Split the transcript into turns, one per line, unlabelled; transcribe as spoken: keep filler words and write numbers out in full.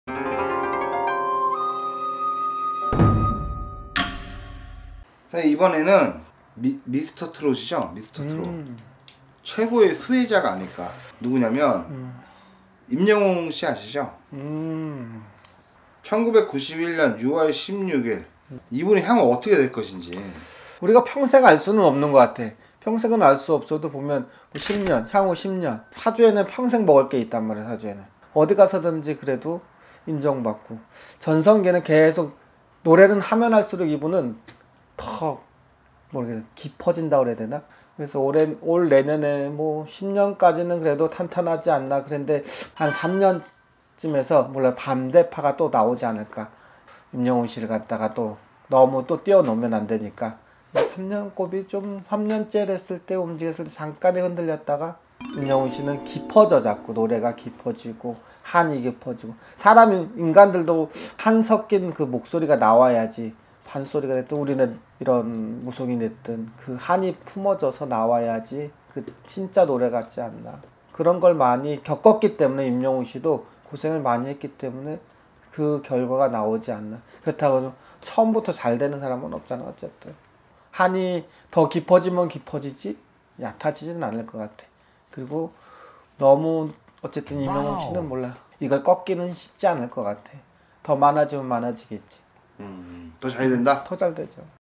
이번에는 미, 미스터 트롯이죠. 미스터 트롯
음.
최고의 수혜자가 아닐까. 누구냐면
음.
임영웅 씨 아시죠?
음.
천구백구십일 년 유월 십육일 이분의 향후 어떻게 될 것인지
우리가 평생 알 수는 없는 것 같아. 평생은 알 수 없어도 보면 십 년, 향후 십 년. 사주에는 평생 먹을 게 있단 말이야. 사주에는 어디 가서든지 그래도 인정받고, 전성기는 계속 노래는 하면 할수록 이분은 더 모르겠어 깊어진다 그래야 되나? 그래서 올해 올 내년에 뭐 십 년까지는 그래도 탄탄하지 않나. 그런데 한 삼 년쯤에서 몰라 반대파가 또 나오지 않을까. 임영웅 씨를 갖다가 또 너무 또 뛰어넘으면 안 되니까 삼 년 곱이 좀 삼 년째 됐을 때 움직였을 때 잠깐에 흔들렸다가 임영웅 씨는 깊어져 자꾸 노래가 깊어지고 한이 깊어지고, 사람 인간들도 한 섞인 그 목소리가 나와야지, 판소리가 됐든 우리는 이런 무속이 됐든 그 한이 품어져서 나와야지 그 진짜 노래 같지 않나. 그런 걸 많이 겪었기 때문에 임영웅 씨도 고생을 많이 했기 때문에 그 결과가 나오지 않나. 그렇다고 처음부터 잘 되는 사람은 없잖아. 어쨌든 한이 더 깊어지면 깊어지지 얕아지지는 않을 것 같아. 그리고 너무 어쨌든 임영웅 씨는 몰라 이걸 꺾기는 쉽지 않을 것 같아. 더 많아지면 많아지겠지.
음, 더 잘 된다?
더 잘 되죠.